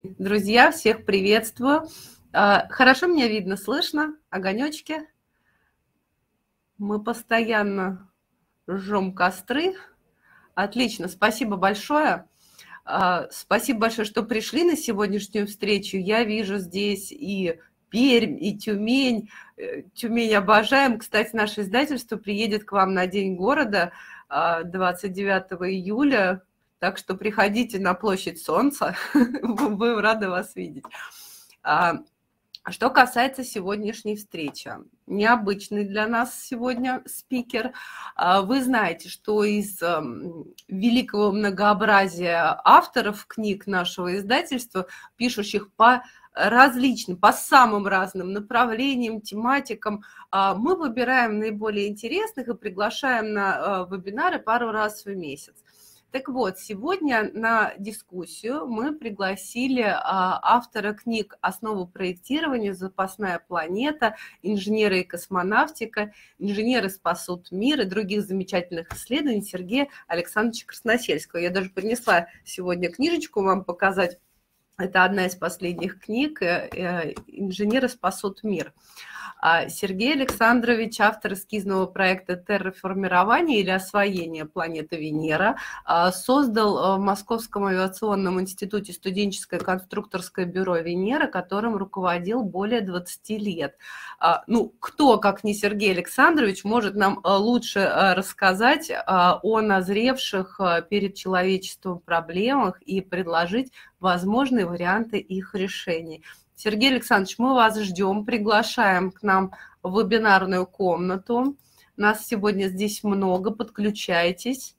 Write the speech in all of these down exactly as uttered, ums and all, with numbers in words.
Друзья, всех приветствую. А, Хорошо меня видно, слышно? Огонечки. Мы постоянно жжем костры. Отлично, спасибо большое. А, Спасибо большое, что пришли на сегодняшнюю встречу. Я вижу здесь и Пермь, и Тюмень. Э, Тюмень обожаем. Кстати, наше издательство приедет к вам на День города а, двадцать девятого июля. Так что приходите на Площадь Солнца. Будем рады вас видеть. А, Что касается сегодняшней встречи, необычный для нас сегодня спикер. А, Вы знаете, что из эм, великого многообразия авторов книг нашего издательства, пишущих по различным, по самым разным направлениям, тематикам, а, мы выбираем наиболее интересных и приглашаем на э, вебинары пару раз в месяц. Так вот, сегодня на дискуссию мы пригласили а, автора книг «Основы проектирования», «Запасная планета», «Инженеры и космонавтика», «Инженеры спасут мир» и других замечательных исследований Сергея Александровича Красносельского. Я даже принесла сегодня книжечку вам показать. Это одна из последних книг «Инженеры спасут мир». Сергей Александрович, автор эскизного проекта «Терраформирование» или «Освоение планеты Венера», создал в Московском авиационном институте студенческое конструкторское бюро «Венера», которым руководил более двадцати лет. Ну, кто, как не Сергей Александрович, может нам лучше рассказать о назревших перед человечеством проблемах и предложить возможные варианты их решений. Сергей Александрович, мы вас ждем, приглашаем к нам в вебинарную комнату. Нас сегодня здесь много, подключайтесь.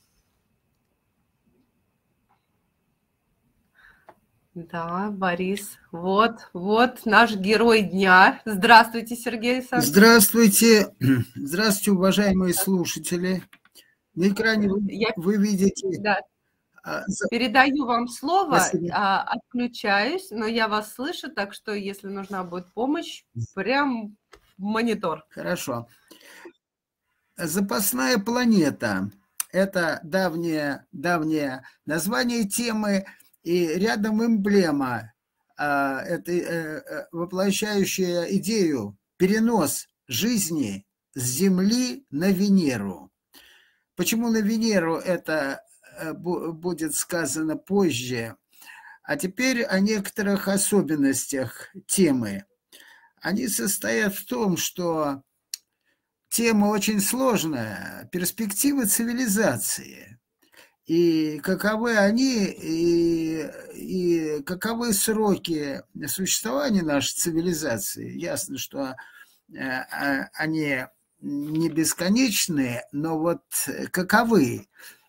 Да, Борис, вот, вот наш герой дня. Здравствуйте, Сергей Александрович. Здравствуйте, здравствуйте, уважаемые слушатели. На экране вы, Я... вы видите... Да. Передаю вам слово, а, отключаюсь, но я вас слышу, так что если нужна будет помощь, прям в монитор. Хорошо. Запасная планета – это давнее, давнее название темы, и рядом эмблема, это воплощающая идею перенос жизни с Земли на Венеру. Почему на Венеру это будет сказано позже. А теперь о некоторых особенностях темы. Они состоят в том, что тема очень сложная, перспективы цивилизации. И каковы они, и, и каковы сроки существования нашей цивилизации. Ясно, что они не бесконечные, но вот каковы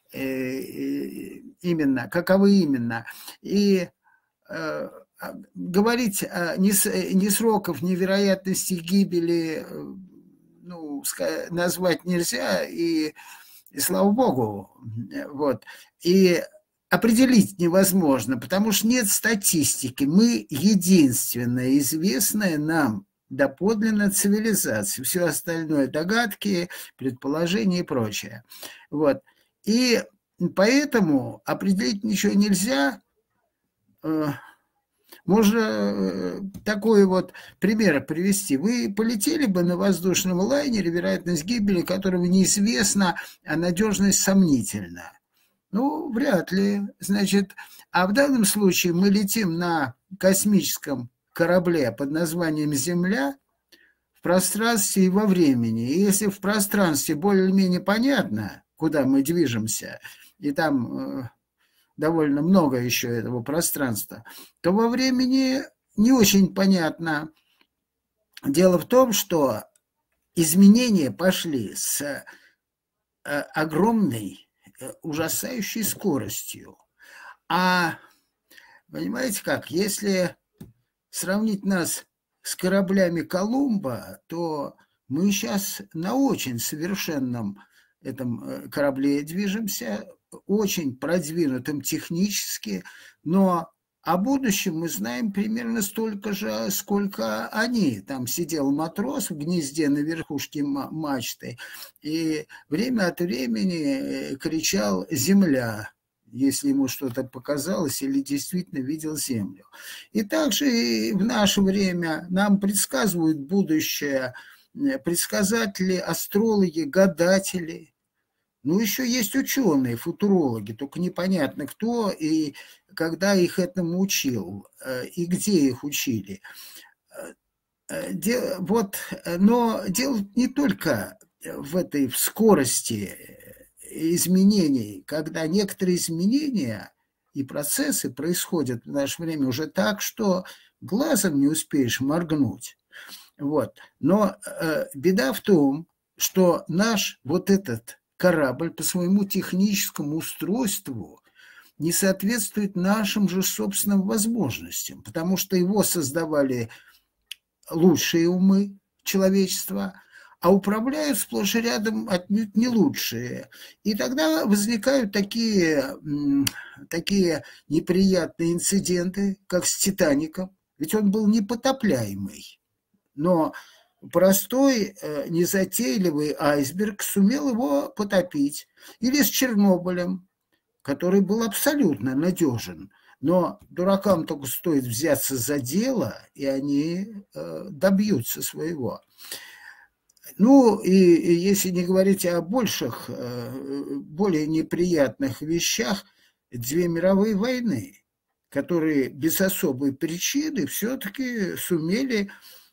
именно, каковы именно. И э, говорить ни, ни сроков, ни вероятности гибели ну, назвать нельзя, и, и слава богу. Вот. И определить невозможно, потому что нет статистики. Мы единственная известная нам доподлинно цивилизация. Все остальное догадки, предположения и прочее. Вот. И поэтому определить ничего нельзя. Можно такой вот пример привести. Вы полетели бы на воздушном лайнере, вероятность гибели которого неизвестна, а надежность сомнительна. Ну, вряд ли. Значит, а в данном случае мы летим на космическом корабле под названием Земля в пространстве и во времени. И если в пространстве более-менее понятно, куда мы движемся, и там э, довольно много еще этого пространства, то во времени не очень понятно. Дело в том, что изменения пошли с э, огромной, э, ужасающей скоростью. А понимаете как, если сравнить нас с кораблями Колумба, то мы сейчас на очень совершенном этом корабле движемся, очень продвинутым технически, но о будущем мы знаем примерно столько же, сколько они. Там сидел матрос в гнезде на верхушке мачты и время от времени кричал «Земля!». если ему что-то показалось или действительно видел Землю. И также и в наше время нам предсказывают будущее предсказатели, астрологи, гадатели. Ну, еще есть ученые, футурологи, только непонятно кто и когда их этому учил, и где их учили. Вот, но дело не только в этой в скорости изменений, когда некоторые изменения и процессы происходят в наше время уже так, что глазом не успеешь моргнуть. Вот. Но э, беда в том, что наш вот этот корабль по своему техническому устройству не соответствует нашим же собственным возможностям, потому что его создавали лучшие умы человечества, а управляют сплошь и рядом отнюдь не лучшие. И тогда возникают такие, такие неприятные инциденты, как с «Титаником», ведь он был непотопляемый. Но простой, незатейливый айсберг сумел его потопить. Или с Чернобылем, который был абсолютно надежен. Но дуракам только стоит взяться за дело, и они добьются своего. Ну, и, и если не говорить о больших, более неприятных вещах, две мировые войны, которые без особой причины все-таки сумели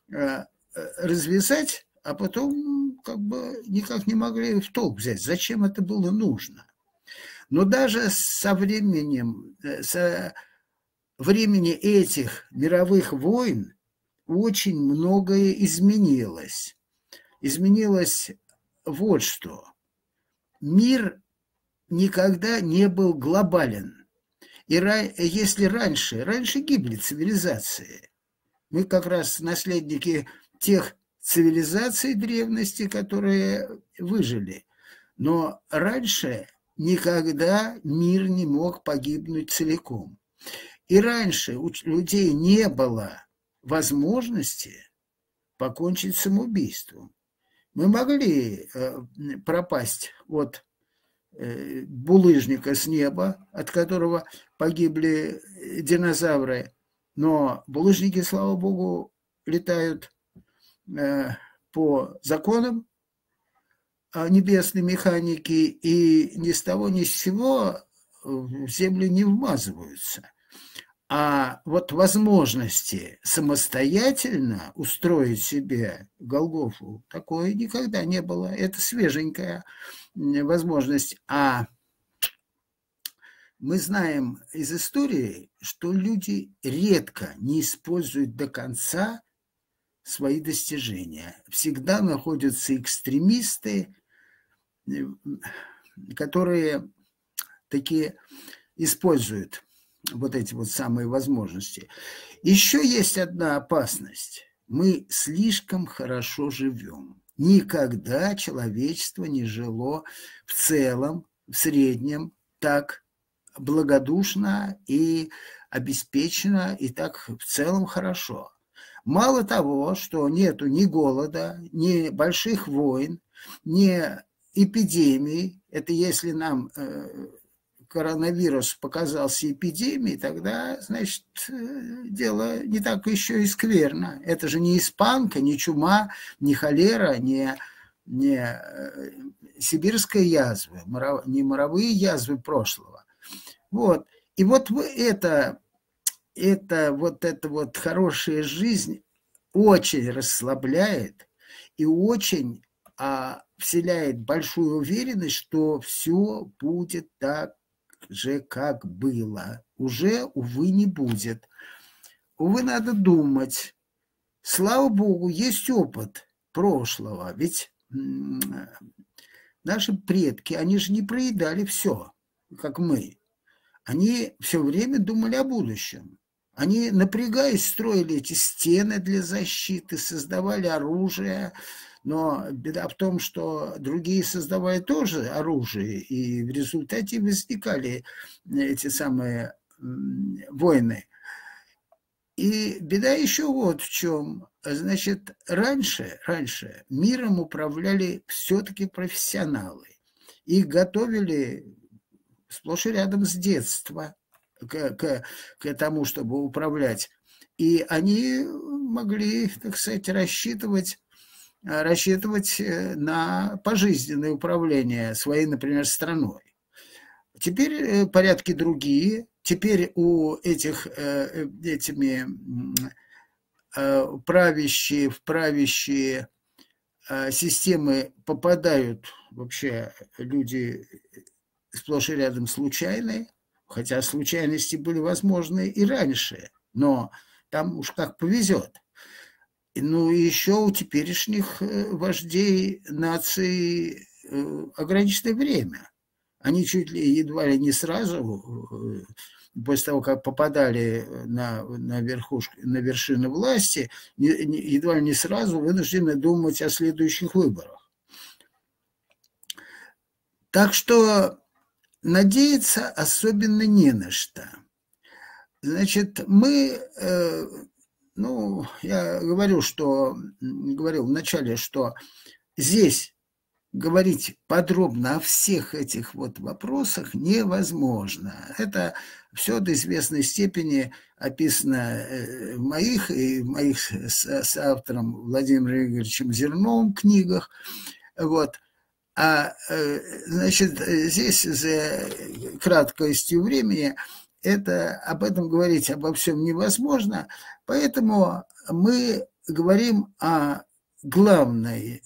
развязать, а потом как бы никак не могли в толк взять, зачем это было нужно. Но даже со временем, со времени этих мировых войн очень многое изменилось. Изменилось вот что. Мир никогда не был глобален. И если раньше, раньше гибли цивилизации, мы как раз наследники тех цивилизаций древности, которые выжили. Но раньше никогда мир не мог погибнуть целиком. И раньше у людей не было возможности покончить самоубийством. Мы могли пропасть от булыжника с неба, от которого погибли динозавры, но булыжники, слава богу, летают по законам небесной механики и ни с того ни с сего в землю не вмазываются. А вот возможности самостоятельно устроить себе Голгофу, такое никогда не было. Это свеженькая возможность. А мы знаем из истории, что люди редко не используют до конца свои достижения. Всегда находятся экстремисты, которые такие используют вот эти вот самые возможности. Еще есть одна опасность. Мы слишком хорошо живем. Никогда человечество не жило в целом, в среднем так благодушно и обеспечено, и так в целом хорошо. Мало того, что нету ни голода, ни больших войн, ни эпидемий, это если нам коронавирус показался эпидемией, тогда, значит, дело не так еще и скверно. Это же не испанка, не чума, не холера, не, не сибирская язва, не моровые язвы прошлого. Вот. И вот это, это, вот эта вот хорошая жизнь очень расслабляет и очень а, вселяет большую уверенность, что все будет так же, как было. Уже, увы, не будет. Увы, надо думать. Слава Богу, есть опыт прошлого. Ведь наши предки, они же не проедали все, как мы. Они все время думали о будущем. Они, напрягаясь, строили эти стены для защиты, создавали оружие. Но беда в том, что другие создавали тоже оружие, и в результате возникали эти самые войны. И беда еще вот в чем. Значит, раньше, раньше миром управляли все-таки профессионалы. Их готовили сплошь и рядом с детства к, к, к тому, чтобы управлять. И они могли, так сказать, рассчитывать, рассчитывать на пожизненное управление своей, например, страной. Теперь порядки другие. Теперь у этих этими правящие, в правящие системы попадают вообще люди сплошь и рядом случайные, хотя случайности были возможны и раньше, но там уж как повезет. Ну и еще у теперешних вождей наций ограниченное время. Они чуть ли едва ли не сразу, после того, как попадали на, на, верхушку, на вершину власти, едва ли не сразу вынуждены думать о следующих выборах. Так что надеяться особенно не на что. Значит, мы, ну, я говорю, что, говорил вначале, что здесь говорить подробно о всех этих вот вопросах невозможно. Это все до известной степени описано в моих и в моих с, с автором Владимиром Игоревичем Зерновым книгах. Вот. А, значит, здесь за краткостью времени это, об этом говорить обо всем невозможно, поэтому мы говорим о главной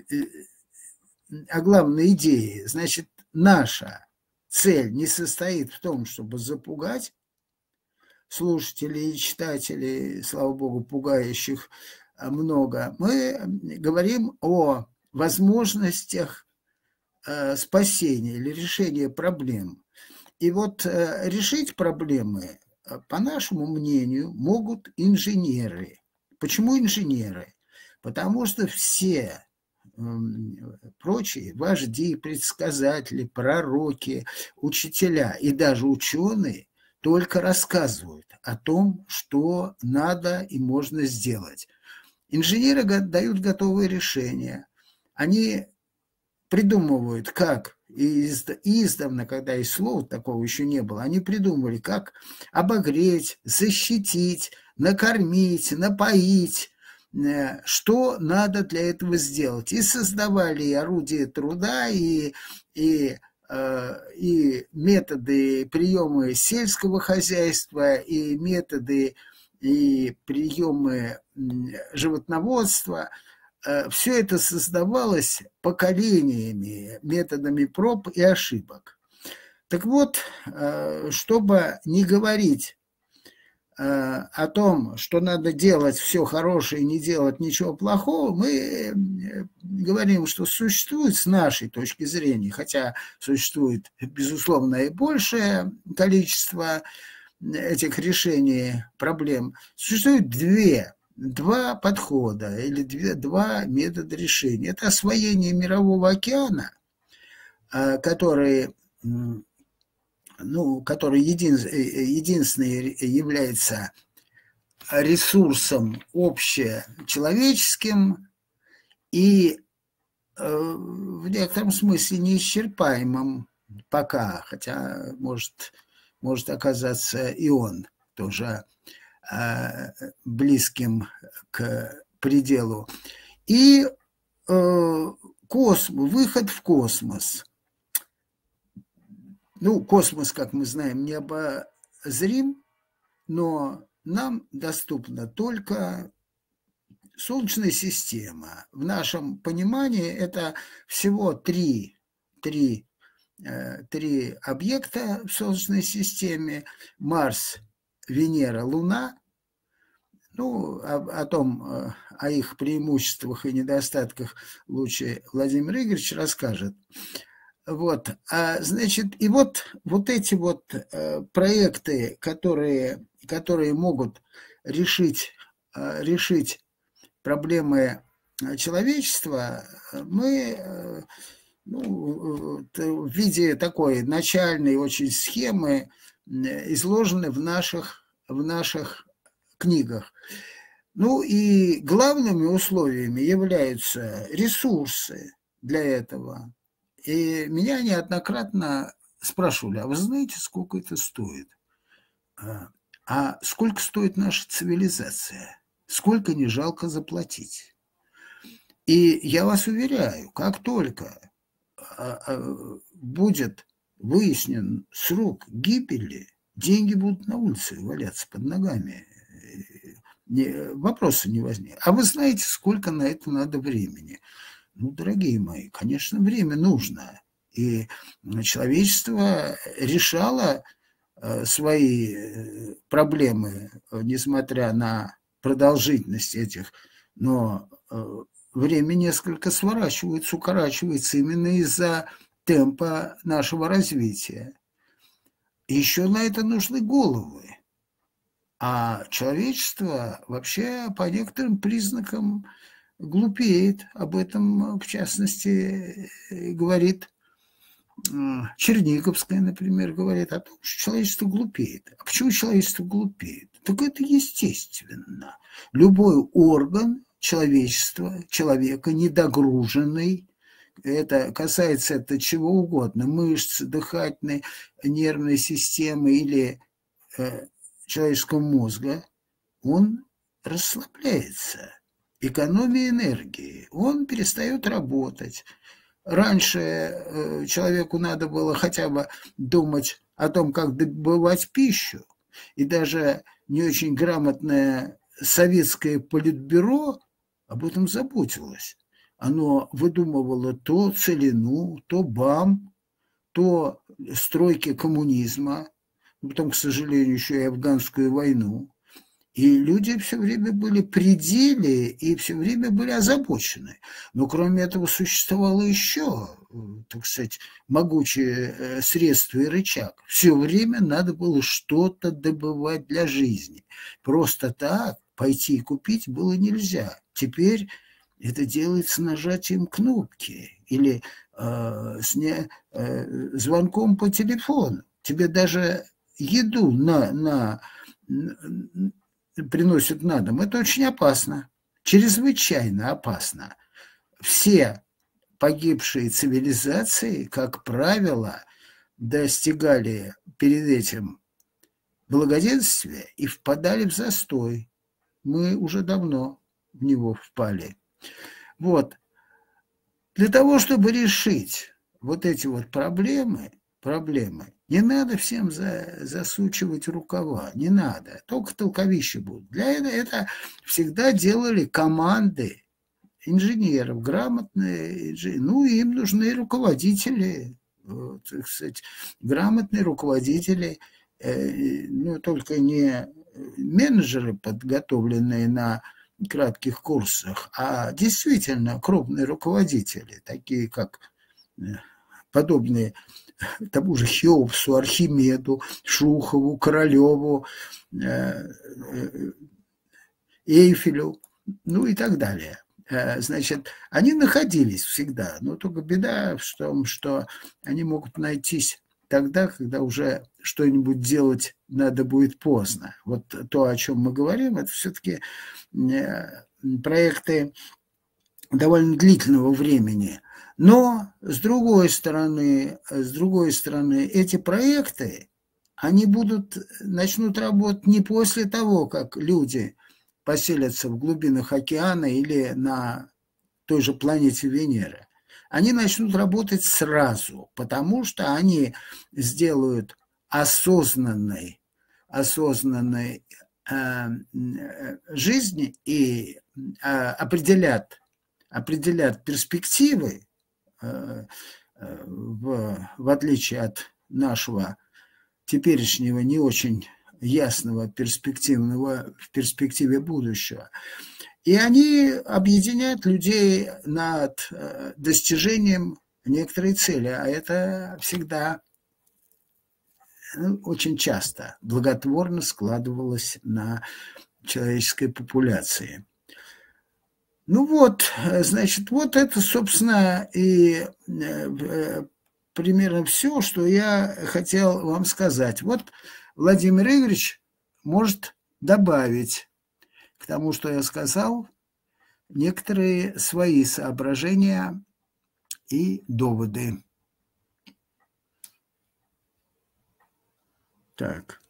о главной идее. Значит, наша цель не состоит в том, чтобы запугать слушателей и читателей, слава богу, пугающих много. Мы говорим о возможностях спасения или решения проблем. И вот решить проблемы, по нашему мнению, могут инженеры. Почему инженеры? Потому что все прочие вожди, предсказатели, пророки, учителя и даже ученые только рассказывают о том, что надо и можно сделать. Инженеры дают готовые решения. Они придумывают, как, издавна, когда и слова такого еще не было, они придумывали, как обогреть, защитить, накормить, напоить, что надо для этого сделать. И создавали и орудия труда, и, и, и методы, приемы сельского хозяйства, и методы, и приемы животноводства. Все это создавалось поколениями, методами проб и ошибок. Так вот, чтобы не говорить о том, что надо делать все хорошее и не делать ничего плохого, мы говорим, что существует с нашей точки зрения, хотя существует, безусловно, и большее количество этих решений проблем, существует две, два подхода или две, два метода решения. Это освоение мирового океана, который... ну, который един, единственный является ресурсом общечеловеческим и э, в некотором смысле неисчерпаемым пока, хотя может, может оказаться и он тоже э, близким к пределу. И э, космос, выход в космос. Ну, космос, как мы знаем, необозрим, но нам доступна только Солнечная система. В нашем понимании это всего три, три, э, три объекта в Солнечной системе. Марс, Венера, Луна. Ну, о, о том, о их преимуществах и недостатках лучше Владимир Игоревич расскажет. Вот, а, значит, и вот, вот эти вот э, проекты, которые, которые могут решить, э, решить проблемы человечества, мы э, ну, в виде такой начальной очень схемы изложены в наших, в наших книгах. Ну и главными условиями являются ресурсы для этого. И меня неоднократно спрашивали, а вы знаете, сколько это стоит? А сколько стоит наша цивилизация? Сколько не жалко заплатить? И я вас уверяю, как только будет выяснен срок гибели, деньги будут на улице валяться под ногами. Не, вопроса не возникнет. А вы знаете, сколько на это надо времени? Ну, дорогие мои, конечно, время нужно. И человечество решало свои проблемы, несмотря на продолжительность этих, но время несколько сворачивается, укорачивается именно из-за темпа нашего развития. И еще на это нужны головы. А человечество вообще по некоторым признакам глупеет. Об этом, в частности, говорит Черниговская, например, говорит о том, что человечество глупеет. А почему человечество глупеет? Так это естественно. Любой орган человечества, человека, недогруженный, это касается это чего угодно, мышц, дыхательной, нервной системы или э, человеческого мозга, он расслабляется. Экономия энергии, он перестает работать. Раньше человеку надо было хотя бы думать о том, как добывать пищу, и даже не очень грамотное советское политбюро об этом заботилось. Оно выдумывало то целину, то БАМ, то стройки коммунизма, потом, к сожалению, еще и афганскую войну. И люди все время были при деле и все время были озабочены. Но кроме этого существовало еще, так сказать, могучее средство и рычаг. Все время надо было что-то добывать для жизни. Просто так пойти и купить было нельзя. Теперь это делается нажатием кнопки или э, с не, э, звонком по телефону. Тебе даже еду на... на приносят на дом, это очень опасно, чрезвычайно опасно. Все погибшие цивилизации, как правило, достигали перед этим благоденствия и впадали в застой. Мы уже давно в него впали. Вот. Для того, чтобы решить вот эти вот проблемы, проблемы, не надо всем за, засучивать рукава, не надо, только толковища будут. Для этого это всегда делали команды инженеров, грамотные инженеры. Ну, им нужны руководители, вот, так сказать, грамотные руководители, э, ну, только не менеджеры, подготовленные на кратких курсах, а действительно крупные руководители, такие как подобные тому же Хеопсу, Архимеду, Шухову, Королеву, Эйфелю, ну и так далее. Значит, они находились всегда, но только беда в том, что они могут найтись тогда, когда уже что-нибудь делать надо будет поздно. Вот то, о чем мы говорим, это все-таки проекты довольно длительного времени. Но, с другой стороны, с другой стороны, эти проекты, они будут, начнут работать не после того, как люди поселятся в глубинах океана или на той же планете Венера. Они начнут работать сразу, потому что они сделают осознанной, осознанной э, жизнь и э, определят, определят перспективы, В, в отличие от нашего теперешнего не очень ясного перспективного в перспективе будущего. И они объединяют людей над достижением некоторой цели, а это всегда, ну, очень часто благотворно складывалось на человеческой популяции. Ну вот, значит, вот это, собственно, и примерно все, что я хотел вам сказать. Вот Владимир Игоревич может добавить к тому, что я сказал, некоторые свои соображения и доводы. Так.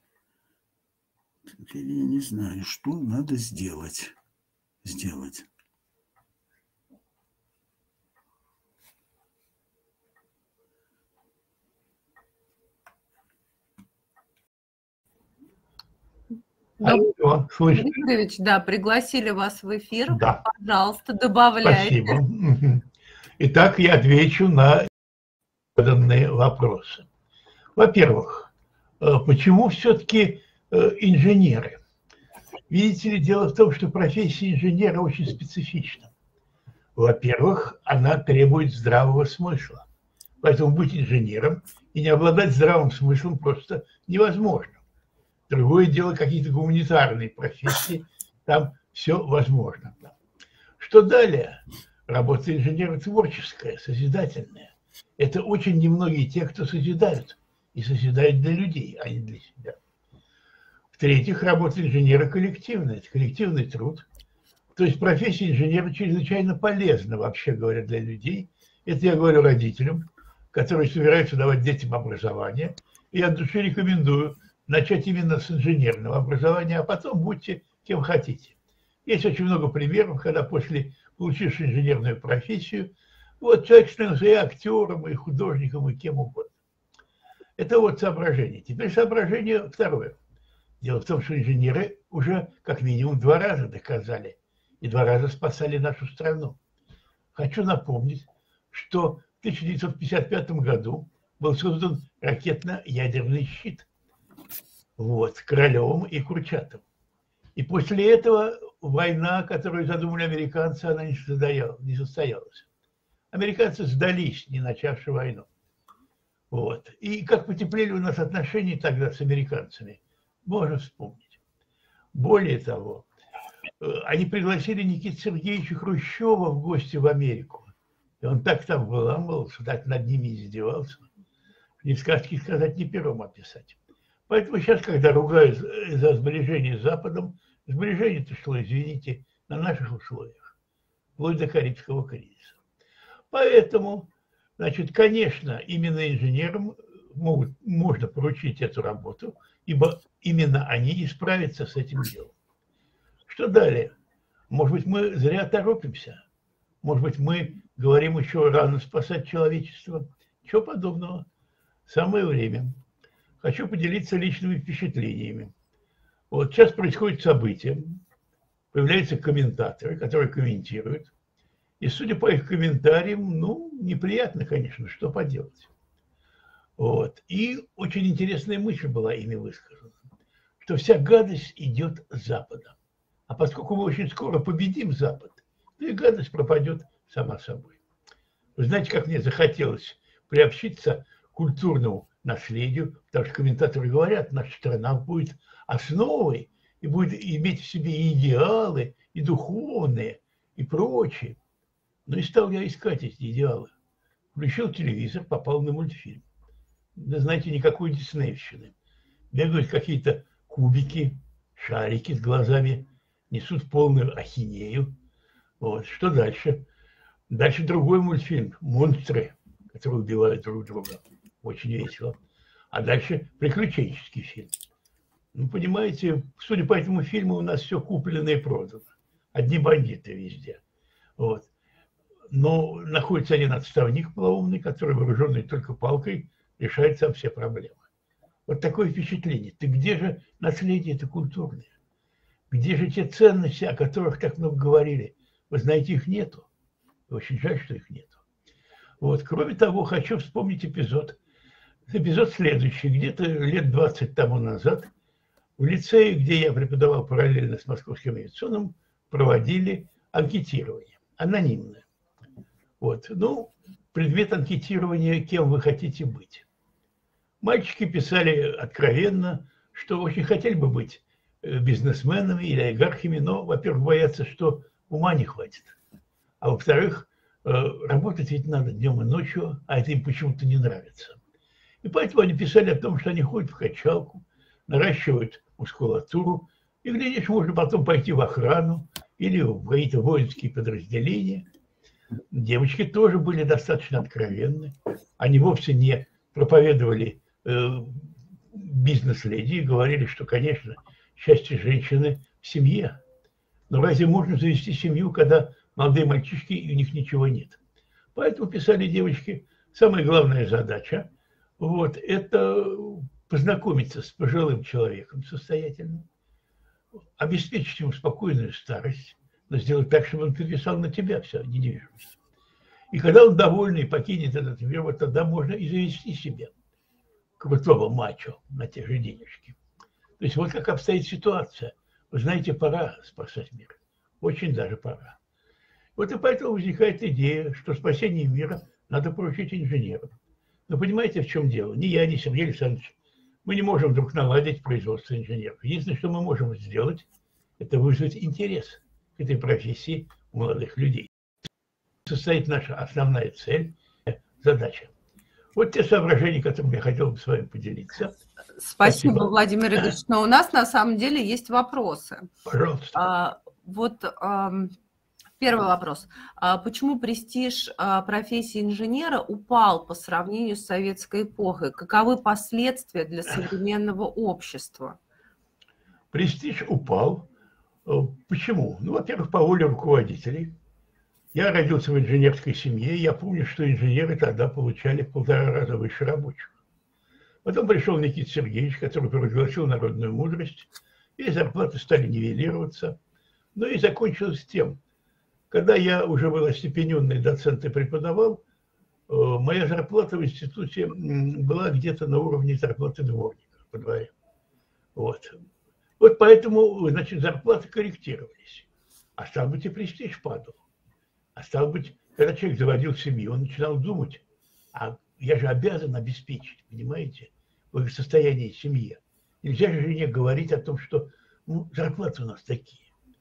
Я не знаю, что надо сделать. Сделать. Алло, Дмитриевич, да, пригласили вас в эфир. Да. Пожалуйста, добавляйте. Спасибо. Итак, я отвечу на заданные вопросы. Во-первых, почему все-таки инженеры? Видите ли, дело в том, что профессия инженера очень специфична. Во-первых, она требует здравого смысла. Поэтому быть инженером и не обладать здравым смыслом просто невозможно. Другое дело, какие-то гуманитарные профессии, там все возможно. Что далее? Работа инженера творческая, созидательная. Это очень немногие те, кто созидают. И созидают для людей, а не для себя. В-третьих, работа инженера коллективная. Это коллективный труд. То есть профессия инженера чрезвычайно полезна, вообще говоря, для людей. Это я говорю родителям, которые собираются давать детям образование. И от души рекомендую начать именно с инженерного образования, а потом будьте кем хотите. Есть очень много примеров, когда после получившего инженерную профессию, вот человек становится и актером, и художником, и кем угодно. Это вот соображение. Теперь соображение второе. Дело в том, что инженеры уже как минимум два раза доказали, и два раза спасали нашу страну. Хочу напомнить, что в тысяча девятьсот пятьдесят пятом году был создан ракетно-ядерный щит. Вот, Королевым и Курчатовым. И после этого война, которую задумали американцы, она не состоялась. Американцы сдались, не начавши войну. Вот. И как потеплели у нас отношения тогда с американцами, можно вспомнить. Более того, они пригласили Никиту Сергеевича Хрущева в гости в Америку. И он так там выламывался, так над ними издевался. Ни сказки сказать, ни пером описать. Поэтому сейчас, когда ругают за сближение с Западом, сближение-то шло, извините, на наших условиях, вплоть до Карибского кризиса. Поэтому, значит, конечно, именно инженерам могут, можно поручить эту работу, ибо именно они и справятся с этим делом. Что далее? Может быть, мы зря торопимся? Может быть, мы говорим еще рано спасать человечество? Чего подобного? Самое время. Хочу поделиться личными впечатлениями. Вот сейчас происходит событие, появляются комментаторы, которые комментируют. И судя по их комментариям, ну, неприятно, конечно, что поделать. Вот. И очень интересная мысль была ими высказана, что вся гадость идет с Запада. А поскольку мы очень скоро победим Запад, то и гадость пропадет сама собой. Вы знаете, как мне захотелось приобщиться к культурному наследию, потому что комментаторы говорят, наша страна будет основой и будет иметь в себе и идеалы, и духовные, и прочее. Ну и стал я искать эти идеалы. Включил телевизор, попал на мультфильм. Да знаете, никакой диснеевщины. Бегают какие-то кубики, шарики с глазами, несут полную ахинею. Вот. Что дальше? Дальше другой мультфильм «Монстры», которые убивают друг друга. Очень весело. А дальше приключенческий фильм. Ну, понимаете, судя по этому фильму, у нас все куплено и продано. Одни бандиты везде. Вот. Но находится один отставник полоумный, который, вооруженный только палкой, решает сам все проблемы. Вот такое впечатление. Ты где же наследие-то культурное? Где же те ценности, о которых так много говорили? Вы знаете, их нету. Очень жаль, что их нету. Вот. Кроме того, хочу вспомнить эпизод. Эпизод следующий. Где-то лет двадцать тому назад в лицее, где я преподавал параллельно с Московским авиационным, проводили анкетирование. Анонимное. Вот. Ну, предмет анкетирования, кем вы хотите быть. Мальчики писали откровенно, что очень хотели бы быть бизнесменами или олигархами, но, во-первых, боятся, что ума не хватит. А во-вторых, работать ведь надо днем и ночью, а это им почему-то не нравится. И поэтому они писали о том, что они ходят в качалку, наращивают мускулатуру, и, глядишь, можно потом пойти в охрану или в какие-то воинские подразделения. Девочки тоже были достаточно откровенны. Они вовсе не проповедовали э, бизнес-леди и говорили, что, конечно, счастье женщины в семье. Но разве можно завести семью, когда молодые мальчишки и у них ничего нет? Поэтому писали девочки, самая главная задача вот, это познакомиться с пожилым человеком состоятельным, обеспечить ему спокойную старость, но сделать так, чтобы он переписал на тебя все, недвижимость. И когда он довольный покинет этот мир, вот тогда можно и завести себе крутого мачо на те же денежки. То есть вот как обстоит ситуация. Вы знаете, пора спасать мир. Очень даже пора. Вот и поэтому возникает идея, что спасение мира надо поручить инженерам. Но понимаете, в чем дело? Ни я, ни Сергей Александрович, мы не можем вдруг наладить производство инженеров. Единственное, что мы можем сделать, это вызвать интерес к этой профессии у молодых людей. Состоит наша основная цель, задача. Вот те соображения, которыми я хотел бы с вами поделиться. Спасибо, Спасибо. Владимир Игоревич. Но у нас на самом деле есть вопросы. Пожалуйста. А, вот а, первый вопрос. А почему престиж а, профессии инженера упал по сравнению с советской эпохой? Каковы последствия для современного общества? Престиж упал. Почему? Ну, во-первых, по воле руководителей. Я родился в инженерской семье, и я помню, что инженеры тогда получали в полтора раза выше рабочих. Потом пришел Никита Сергеевич, который провозгласил народную мудрость, и зарплаты стали нивелироваться. Ну и закончилось тем, когда я уже был остепененный доцент и преподавал, моя зарплата в институте была где-то на уровне зарплаты дворника по дворе. Вот. Вот поэтому, значит, зарплаты корректировались. А стало быть, и престиж падал. А стало быть, когда человек заводил семью, он начинал думать, а я же обязан обеспечить, понимаете, благосостояние семьи. Нельзя же жене говорить о том, что ну, зарплаты у нас такие.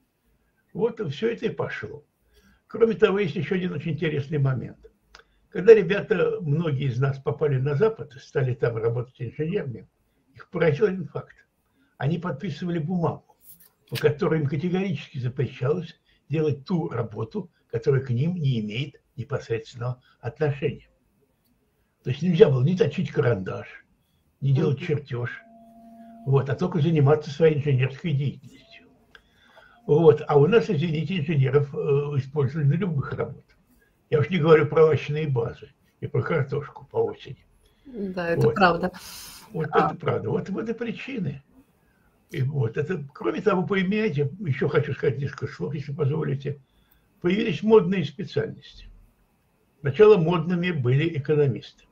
Вот все это и пошло. Кроме того, есть еще один очень интересный момент. Когда ребята, многие из нас попали на Запад и стали там работать инженерами, их поразил один факт. Они подписывали бумагу, по которой им категорически запрещалось делать ту работу, которая к ним не имеет непосредственного отношения. То есть нельзя было не точить карандаш, не делать чертеж, вот, а только заниматься своей инженерской деятельностью. Вот. А у нас, извините, инженеров э, использовали на любых работах. Я уж не говорю про овощные базы и про картошку по осени. Да, это вот. Правда. Вот а... это правда. Вот, вот и причины. И вот это, кроме того, поимеете, еще хочу сказать несколько слов, если позволите. Появились модные специальности. Сначала модными были экономисты.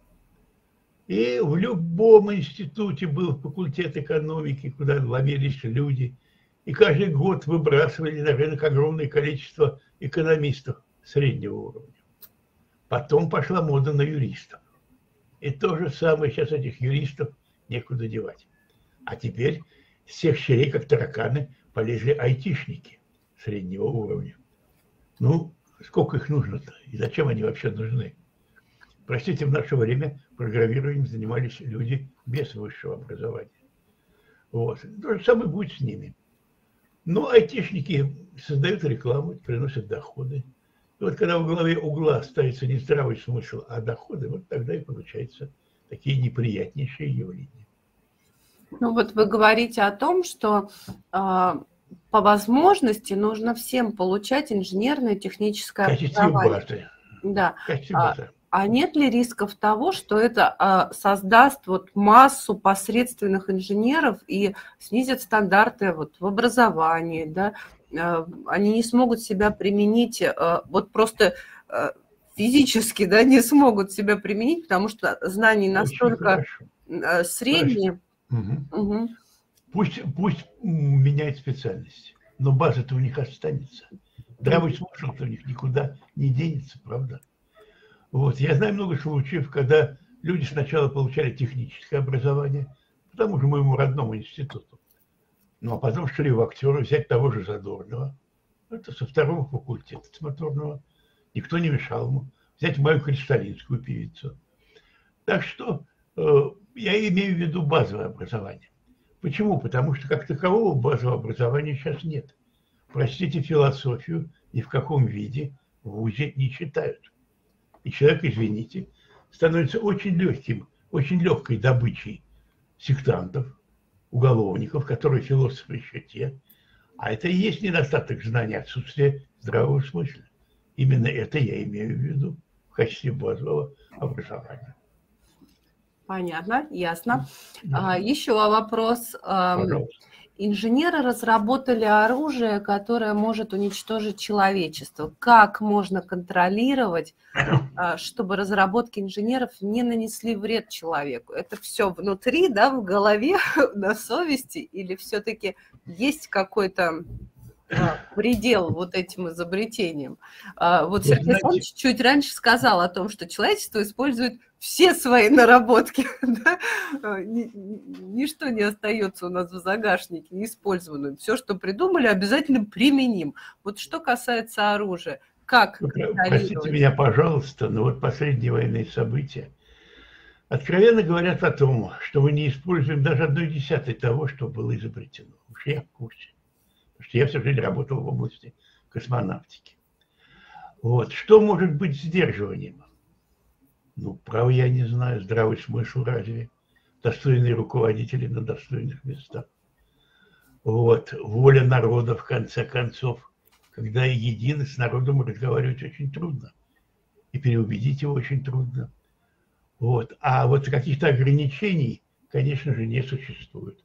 И в любом институте был факультет экономики, куда ломились люди. И каждый год выбрасывали на рынок огромное количество экономистов среднего уровня. Потом пошла мода на юристов. И то же самое сейчас этих юристов некуда девать. А теперь с всех щелей, как тараканы, полезли айтишники среднего уровня. Ну, сколько их нужно-то? И зачем они вообще нужны? Простите, в наше время программированием занимались люди без высшего образования. Вот. То же самое будет с ними. Но айтишники создают рекламу, приносят доходы. И вот когда в голове угла ставится не здравый смысл, а доходы, вот тогда и получаются такие неприятнейшие явления. Ну вот вы говорите о том, что э, по возможности нужно всем получать инженерное техническое образование. Базы. Да. В качестве базы. А нет ли рисков того, что это а, создаст вот массу посредственных инженеров и снизит стандарты вот в образовании, да? А, они не смогут себя применить, а, вот просто а, физически, да, не смогут себя применить, потому что знаний настолько средние. Угу. Угу. Пусть, пусть меняет специальность, но база-то у них останется. Здравый смысл-то у них никуда не денется, правда? Вот. Я знаю много случаев, когда люди сначала получали техническое образование, по тому же моему родному институту, ну а потом шли в актеры, взять того же Задорнова, это со второго факультета моторного, никто не мешал ему, взять мою кристаллинскую певицу. Так что э, я имею в виду базовое образование. Почему? Потому что как такового базового образования сейчас нет. Простите, философию ни в каком виде в вузе не читают. И человек, извините, становится очень легким, очень легкой добычей сектантов, уголовников, которые философы еще те. А это и есть недостаток знаний, отсутствие здравого смысла. Именно это я имею в виду в качестве базового образования. Понятно, ясно. Да. А, еще вопрос. Пожалуйста. Инженеры разработали оружие, которое может уничтожить человечество. Как можно контролировать, чтобы разработки инженеров не нанесли вред человеку? Это все внутри, да, в голове, на совести, или все-таки есть какой-то предел вот этим изобретениям? Вот Сергей Александрович чуть раньше сказал о том, что человечество использует все свои наработки, да? Ничто не остается у нас в загашнике неиспользованным. Все, что придумали, обязательно применим. Вот что касается оружия, как контролировать? Простите меня, пожалуйста, но вот последние военные события откровенно говорят о том, что мы не используем даже одной десятой того, что было изобретено. Уж я в курсе. Потому что я всю жизнь работал в области космонавтики. Вот. Что может быть сдерживанием? Ну, право я не знаю, здравый смысл разве? Достойные руководители на достойных местах. Вот. Воля народа, в конце концов. Когда едины с народом разговаривать очень трудно. И переубедить его очень трудно. Вот. А вот каких-то ограничений, конечно же, не существует.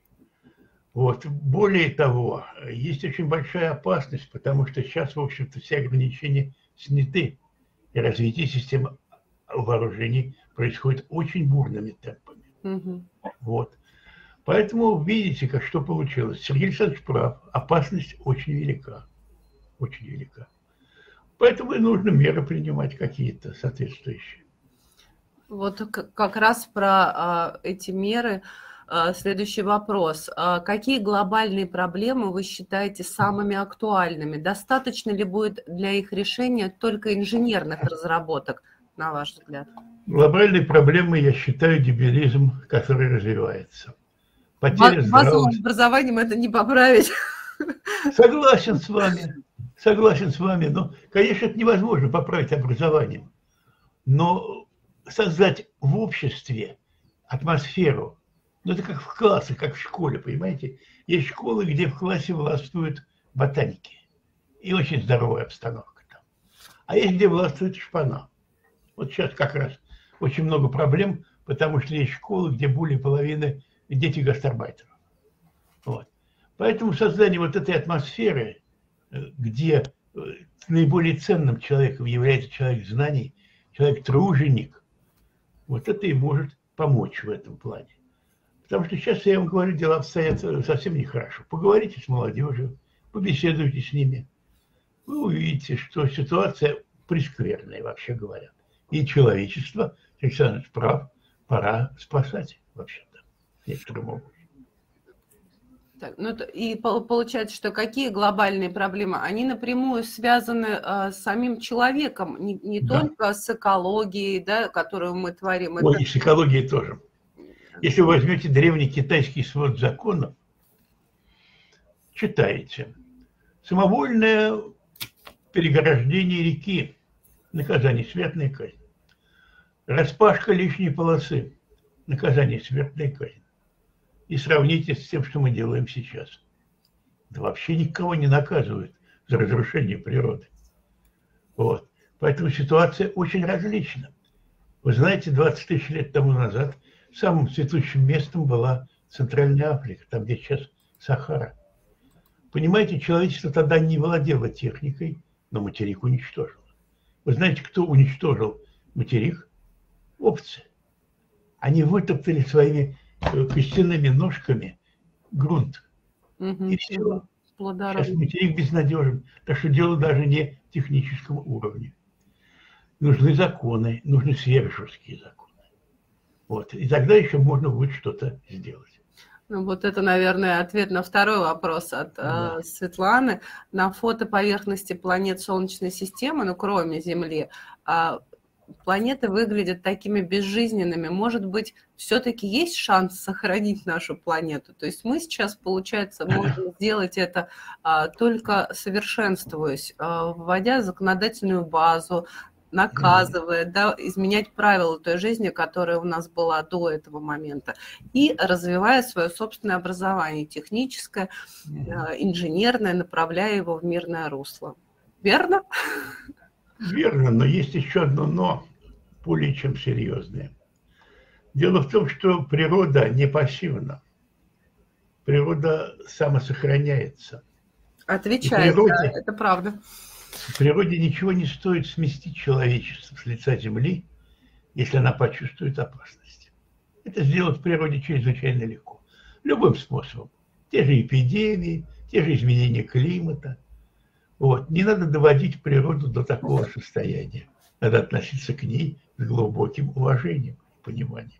Вот. Более того, есть очень большая опасность, потому что сейчас, в общем-то, все ограничения сняты, и развитие системы вооружений происходит очень бурными темпами. Mm-hmm. Вот. Поэтому видите, как что получилось. Сергей Александрович прав, опасность очень велика, очень велика. Поэтому и нужно меры принимать какие-то соответствующие. Вот как раз про а, эти меры. Следующий вопрос. Какие глобальные проблемы вы считаете самыми актуальными? Достаточно ли будет для их решения только инженерных разработок, на ваш взгляд? Глобальной проблемой я считаю дебилизм, который развивается. Потеря базовым образованием это не поправить. Согласен с вами. Согласен с вами. Но, конечно, это невозможно поправить образованием. Но создать в обществе атмосферу, ну, это как в классе, как в школе, понимаете? Есть школы, где в классе властвуют ботаники. И очень здоровая обстановка там. А есть, где властвует шпана. Вот сейчас как раз очень много проблем, потому что есть школы, где более половины дети гастарбайтеров. Вот. Поэтому создание вот этой атмосферы, где наиболее ценным человеком является человек знаний, человек-труженик, вот это и может помочь в этом плане. Потому что сейчас, я вам говорю, дела обстоят совсем нехорошо. Поговорите с молодежью, побеседуйте с ними. Вы увидите, что ситуация прескверная, вообще говоря. И человечество, Александр прав, пора спасать, вообще-то, некоторым образом. Так, ну, и получается, что какие глобальные проблемы? Они напрямую связаны а, с самим человеком, не, не да. только с экологией, да, которую мы творим. Ой, Это... и с экологией тоже. Если вы возьмете древний китайский свод законов, читаете: самовольное переграждение реки, наказание смертная казнь. Распашка лишней полосы, наказание смертная казнь. И сравните с тем, что мы делаем сейчас. Да вообще никого не наказывают за разрушение природы. Вот. Поэтому ситуация очень различна. Вы знаете, двадцать тысяч лет тому назад самым цветущим местом была Центральная Африка, там, где сейчас Сахара. Понимаете, человечество тогда не владело техникой, но материк уничтожило. Вы знаете, кто уничтожил материк? Овцы. Они вытоптали своими костяными ножками грунт. Угу, и все. Плодородный. Сейчас материк безнадежен. Так что дело даже не в техническом уровне. Нужны законы, нужны сверхжесткие законы. Вот. И тогда еще можно будет что-то сделать. Ну, вот это, наверное, ответ на второй вопрос от да. э, Светланы. На фото поверхности планет Солнечной системы, ну, кроме Земли, э, планеты выглядят такими безжизненными. Может быть, все-таки есть шанс сохранить нашу планету? То есть мы сейчас, получается, можем сделать это а, только совершенствуясь, а, вводя законодательную базу, наказывает, да, изменять правила той жизни, которая у нас была до этого момента, и развивая свое собственное образование, техническое, инженерное, направляя его в мирное русло. Верно? Верно, но есть еще одно «но», более чем серьезное. Дело в том, что природа не пассивна. Природа самосохраняется. Отвечает, природе, да, это правда. В природе ничего не стоит сместить человечество с лица земли, если она почувствует опасность. Это сделать в природе чрезвычайно легко. Любым способом. Те же эпидемии, те же изменения климата. Вот. Не надо доводить природу до такого состояния. Надо относиться к ней с глубоким уважением и пониманием.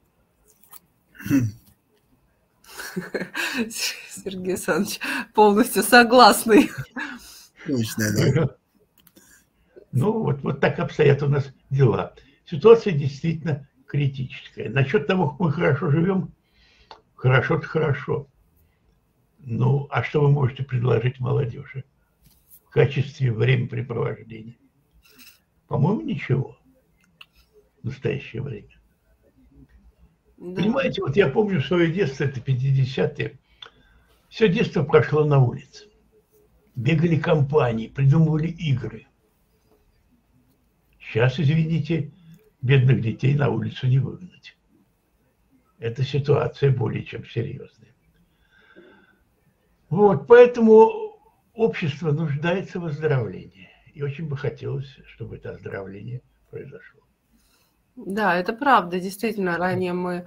Сергей Александрович полностью согласный. Точно, да. Ну, вот, вот так обстоят у нас дела. Ситуация действительно критическая. Насчет того, как мы хорошо живем, хорошо-то хорошо. Ну, а что вы можете предложить молодежи в качестве времяпрепровождения? По-моему, ничего в настоящее время. Да. Понимаете, вот я помню свое детство, это пятидесятые, все детство прошло на улице. Бегали компании, придумывали игры. Сейчас, извините, бедных детей на улицу не выгнать. Эта ситуация более чем серьезная. Вот, поэтому общество нуждается в оздоровлении. И очень бы хотелось, чтобы это оздоровление произошло. Да, это правда. Действительно, ранее мы,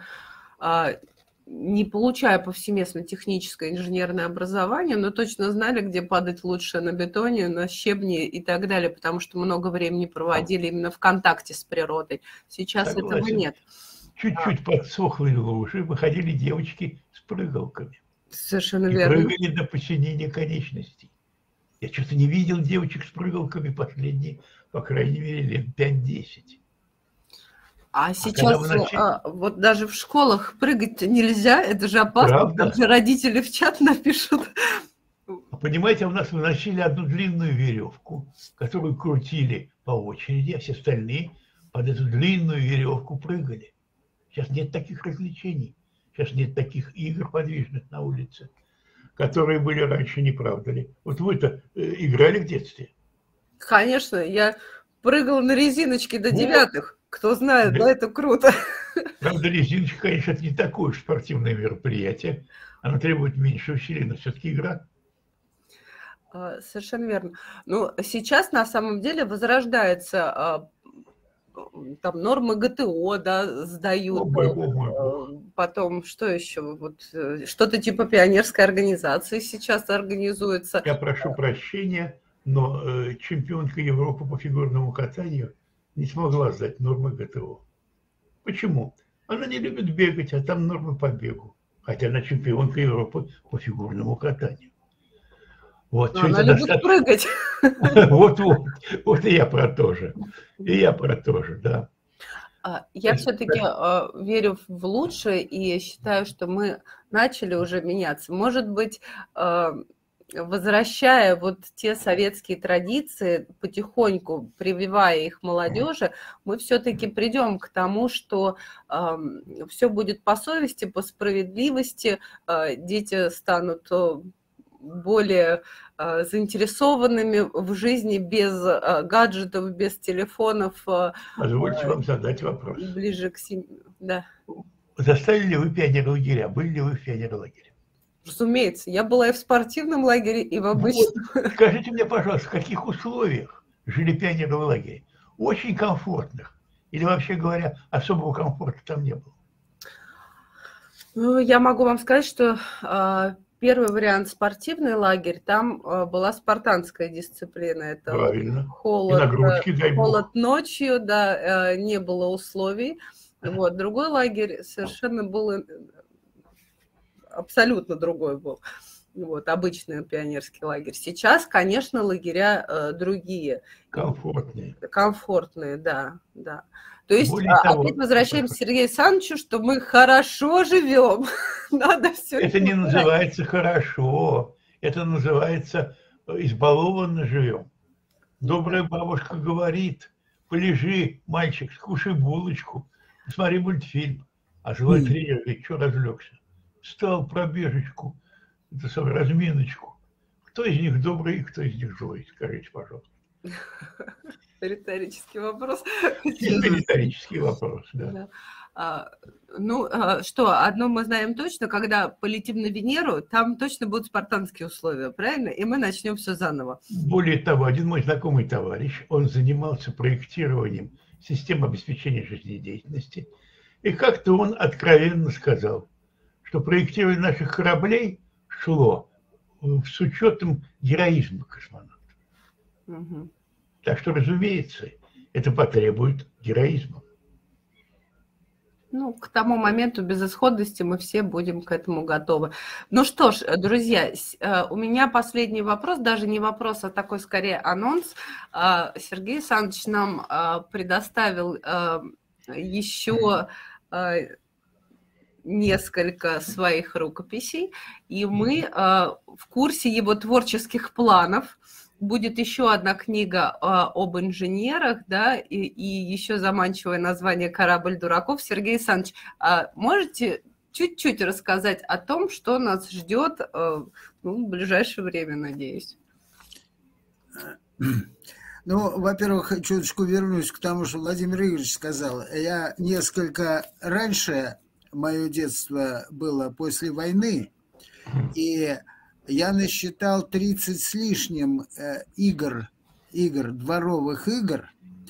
не получая повсеместно техническое инженерное образование, но точно знали, где падать лучше: на бетоне, на щебне и так далее, потому что много времени проводили именно в контакте с природой. Сейчас Согласен. Этого нет. Чуть-чуть подсохлые лужи, выходили девочки с прыгалками. Совершенно и верно. Прыгали до посинения конечностей. Я что-то не видел девочек с прыгалками последние, по крайней мере, лет пять-десять. А сейчас а начали... а, вот даже в школах прыгать нельзя, это же опасно. Правда? Там же родители в чат напишут. Понимаете, у нас выносили одну длинную веревку, которую крутили по очереди, а все остальные под эту длинную веревку прыгали. Сейчас нет таких развлечений, сейчас нет таких игр подвижных на улице, которые были раньше, не правда ли? Вот вы-то э, играли в детстве? Конечно, я прыгала на резиночке до девятых. Кто знает, да, да, это круто. Правда, резиночка, конечно, это не такое уж спортивное мероприятие. Оно требует меньше усилий, но все-таки игра. Совершенно верно. Ну, сейчас на самом деле возрождается, там нормы ГТО, да, сдают. О, мой, о, мой Бог. Потом, что еще? Вот, что-то типа пионерской организации сейчас организуется. Я прошу прощения, но э, чемпионка Европы по фигурному катанию не смогла сдать нормы ГТО. Почему? Она не любит бегать, а там нормы по бегу. Хотя она чемпионка Европы по фигурному катанию. Вот, Но она любит достаточно... прыгать. Вот-вот, вот и я про то же. И я про то же, да. Я все-таки верю в лучшее и считаю, что мы начали уже меняться. Может быть, возвращая вот те советские традиции, потихоньку прививая их молодежи, мы все-таки придем к тому, что э, все будет по совести, по справедливости, э, дети станут более э, заинтересованными в жизни без э, гаджетов, без телефонов. Э, Позвольте вам задать вопрос. Ближе к семье, да. Застали ли вы пионерлагеря? Были ли вы в пионерлагере? Разумеется, я была и в спортивном лагере, и в обычном. Вот. Скажите мне, пожалуйста, в каких условиях жили пионеры в лагере? Очень комфортных. Или, вообще говоря, особого комфорта там не было? Ну, я могу вам сказать, что э, первый вариант спортивный лагерь, там э, была спартанская дисциплина. Это Правильно. Холод, и нагрузки, дай холод бог. Ночью, да, э, не было условий. Вот. Другой лагерь совершенно был... абсолютно другой был, вот, обычный пионерский лагерь. Сейчас, конечно, лагеря э, другие. Комфортные. Комфортные, да, да. То есть, Более а, того, опять возвращаемся к Сергею Александровичу, что мы хорошо живем. Надо все. Это не называется хорошо, это называется избалованно живем. Добрая бабушка говорит, полежи, мальчик, скушай булочку, посмотри мультфильм. А живой тренер говорит, что разлегся? Встал пробежечку, это самое, разминочку. Кто из них добрый, кто из них злой? Скажите, пожалуйста. Риторический вопрос. Риторический вопрос, да. Да. А, ну, а, что, одно мы знаем точно, когда полетим на Венеру, там точно будут спартанские условия, правильно? И мы начнем все заново. Более того, один мой знакомый товарищ, он занимался проектированием систем обеспечения жизнедеятельности, и как-то он откровенно сказал, что проектирование наших кораблей шло с учетом героизма космонавтов. Угу. Так что, разумеется, это потребует героизма. Ну, к тому моменту безысходности мы все будем к этому готовы. Ну что ж, друзья, у меня последний вопрос, даже не вопрос, а такой скорее анонс. Сергей Александрович нам предоставил еще несколько своих рукописей, и мы в курсе его творческих планов. Будет еще одна книга а, об инженерах, да, и, и еще заманчивое название «Корабль дураков». Сергей Александрович, а можете чуть-чуть рассказать о том, что нас ждет а, ну, в ближайшее время, надеюсь? Ну, во-первых, чуточку вернусь к тому, что Владимир Игоревич сказал. Я несколько раньше, мое детство было после войны, и я насчитал тридцать с лишним э, игр, игр, дворовых игр.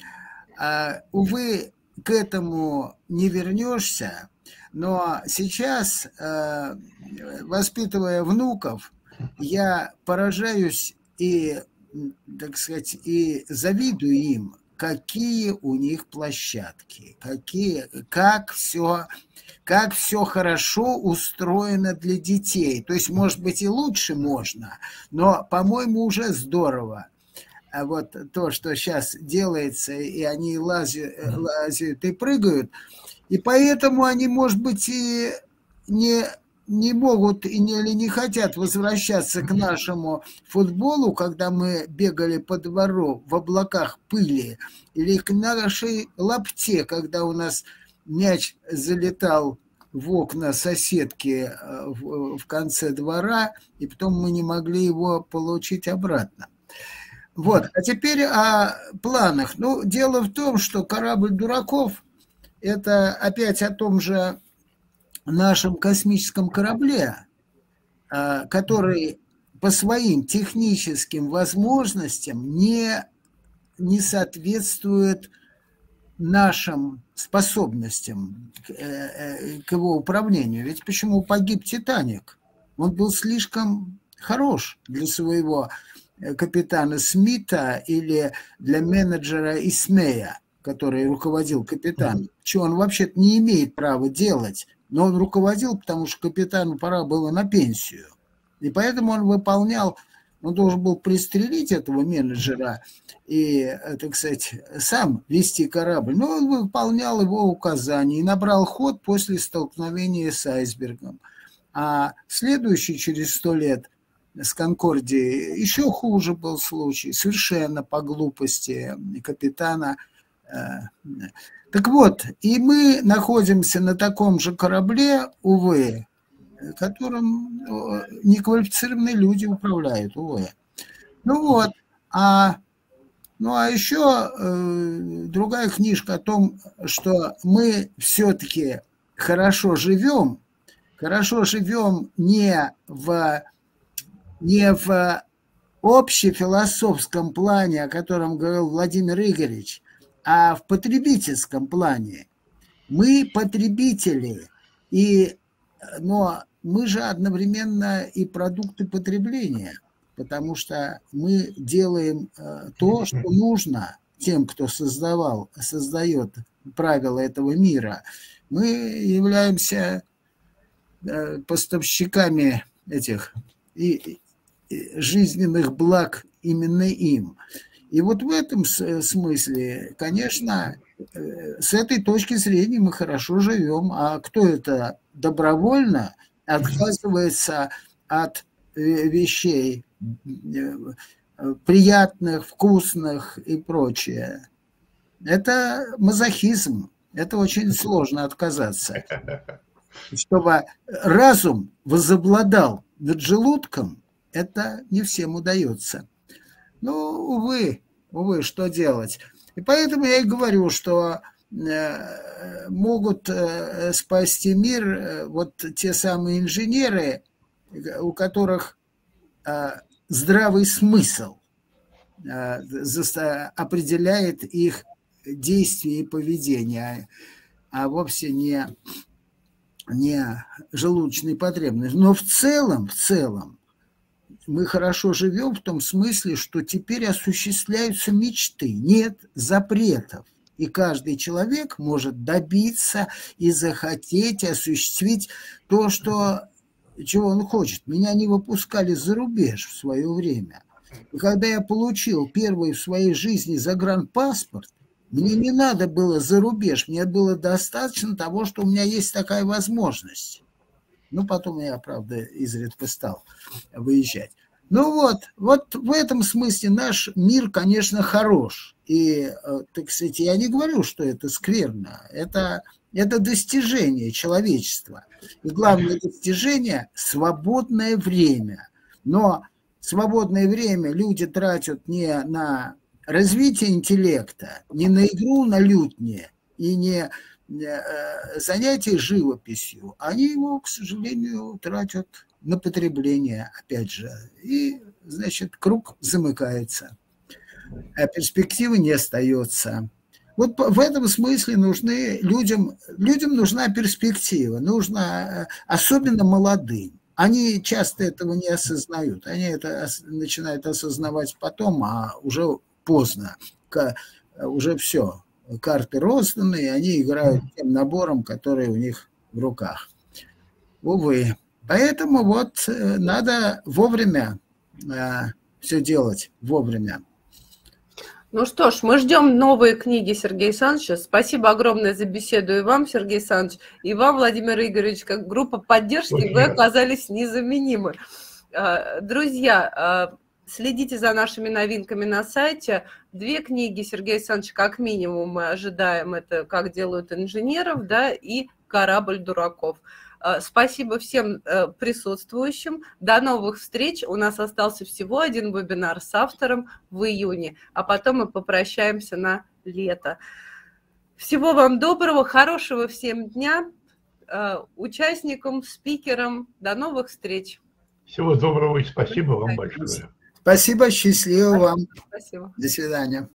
А, увы, к этому не вернешься, но сейчас, э, воспитывая внуков, я поражаюсь и, так сказать, и завидую им, какие у них площадки, какие, как все... как все хорошо устроено для детей. То есть, может быть, и лучше можно, но, по-моему, уже здорово. А вот то, что сейчас делается, и они лазят, лазят и прыгают, и поэтому они, может быть, и не, не могут и не, или не хотят возвращаться к нашему футболу, когда мы бегали по двору в облаках пыли, или к нашей лапте, когда у нас мяч залетал в окна соседки в, в конце двора, и потом мы не могли его получить обратно. Вот. А теперь о планах. Ну, дело в том, что «Корабль дураков» – это опять о том же нашем космическом корабле, который по своим техническим возможностям не, не соответствует нашим способностям к, к его управлению. Ведь почему погиб «Титаник»? Он был слишком хорош для своего капитана Смита или для менеджера Исмея, который руководил капитаном. Чего он вообще-то не имеет права делать, но он руководил, потому что капитану пора было на пенсию. И поэтому он выполнял, он должен был пристрелить этого менеджера и, так сказать, сам вести корабль. Но он выполнял его указания и набрал ход после столкновения с айсбергом. А следующий, через сто лет, с «Конкордией» еще хуже был случай, совершенно по глупости капитана. Так вот, и мы находимся на таком же корабле, увы, которым неквалифицированные люди управляют, увы. Ну вот, а... Ну, а еще э, другая книжка о том, что мы все-таки хорошо живем, хорошо живем не в, не в общефилософском плане, о котором говорил Владимир Игоревич, а в потребительском плане. Мы потребители, и, но мы же одновременно и продукты потребления. Потому что мы делаем то, что нужно тем, кто создавал, создает правила этого мира. Мы являемся поставщиками этих и жизненных благ именно им. И вот в этом смысле, конечно, с этой точки зрения мы хорошо живем. А кто это добровольно отказывается от вещей приятных, вкусных и прочее? это мазохизм. Это очень сложно отказаться. Чтобы разум возобладал над желудком, это не всем удается. Ну, увы, увы, что делать? И поэтому я и говорю, что могут спасти мир вот те самые инженеры, у которых здравый смысл определяет их действия и поведение, а вовсе не, не желудочные потребности. Но в целом, в целом, мы хорошо живем в том смысле, что теперь осуществляются мечты, нет запретов. И каждый человек может добиться и захотеть осуществить то, что, чего он хочет. Меня не выпускали за рубеж в свое время. И когда я получил первый в своей жизни загранпаспорт, мне не надо было за рубеж, мне было достаточно того, что у меня есть такая возможность. Ну, потом я, правда, изредка стал выезжать. Ну вот, вот в этом смысле наш мир, конечно, хорош. И, так сказать, я не говорю, что это скверно. Это, это достижение человечества. И главное достижение – свободное время. Но свободное время люди тратят не на развитие интеллекта, не на игру на лютне и не занятия живописью. Они его, к сожалению, тратят на потребление, опять же. И, значит, круг замыкается. А перспективы не остается. Вот в этом смысле нужны людям, людям нужна перспектива, нужна, особенно молодым. Они часто этого не осознают. Они это начинают осознавать потом, а уже поздно. Уже все. Карты розданы, и они играют тем набором, который у них в руках. Увы. Поэтому вот надо вовремя все делать, вовремя. Ну что ж, мы ждем новые книги Сергея Александровича. Спасибо огромное за беседу и вам, Сергей Александрович, и вам, Владимир Игоревич, как группа поддержки, Очень вы оказались незаменимы. Друзья, следите за нашими новинками на сайте. Две книги Сергея Александровича как минимум мы ожидаем. Это «Как делают инженеров», да, и «Корабль дураков». Спасибо всем присутствующим. До новых встреч. У нас остался всего один вебинар с автором в июне, а потом мы попрощаемся на лето. Всего вам доброго, хорошего всем дня, участникам, спикерам. До новых встреч. Всего доброго и спасибо вам большое. Спасибо, счастливо вам. Спасибо. До свидания.